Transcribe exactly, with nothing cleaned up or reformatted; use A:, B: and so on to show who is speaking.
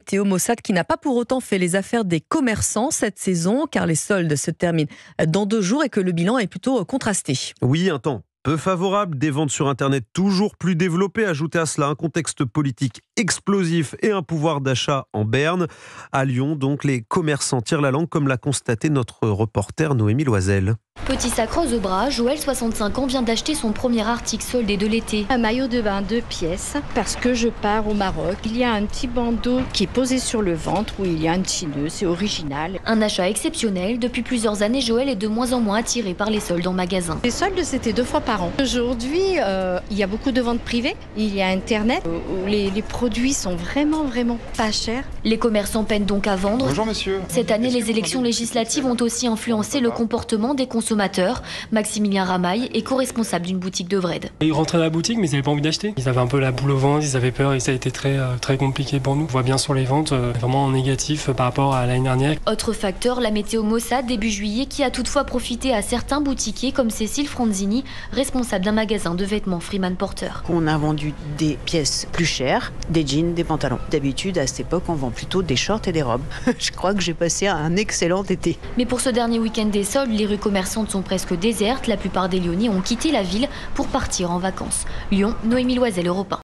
A: météo Mossad qui n'a pas pour autant fait les affaires des commerçants cette saison, car les soldes se terminent dans deux jours et que le bilan est plutôt contrasté.
B: Oui, un temps peu favorable, des ventes sur Internet toujours plus développées. Ajoutez à cela un contexte politique explosif et un pouvoir d'achat en berne. À Lyon, donc, les commerçants tirent la langue, comme l'a constaté notre reporter Noémie Loisel.
C: Petit sac rose au bras, Joël, soixante-cinq ans, vient d'acheter son premier article soldé de l'été.
D: Un maillot de bain deux pièces, parce que je pars au Maroc. Il y a un petit bandeau qui est posé sur le ventre où il y a un petit nœud, c'est original.
C: Un achat exceptionnel. Depuis plusieurs années, Joël est de moins en moins attiré par les soldes en magasin.
D: Les soldes, c'était deux fois par an. Aujourd'hui, euh, il y a beaucoup de ventes privées. Il y a Internet où les, les produits sont vraiment, vraiment pas chers.
C: Les commerçants peinent donc à vendre.
E: Bonjour monsieur.
C: Cette année, les élections législatives ont aussi influencé le comportement des consommateurs. Maximilien Ramaille est co-responsable d'une boutique de Wrede.
F: Ils rentraient dans la boutique mais ils n'avaient pas envie d'acheter. Ils avaient un peu la boule au ventre, ils avaient peur et ça a été très, très compliqué pour nous. On voit bien sur les ventes, vraiment en négatif par rapport à l'année dernière.
C: Autre facteur, la météo Mossad début juillet qui a toutefois profité à certains boutiquiers comme Cécile Franzini, responsable d'un magasin de vêtements Freeman Porter.
G: On a vendu des pièces plus chères, des jeans, des pantalons. D'habitude, à cette époque, on vend plutôt des shorts et des robes. Je crois que j'ai passé un excellent été.
C: Mais pour ce dernier week-end des soldes, les rues commerçantes sont presque désertes. La plupart des Lyonnais ont quitté la ville pour partir en vacances. Lyon, Noémie Loisel, Europe un.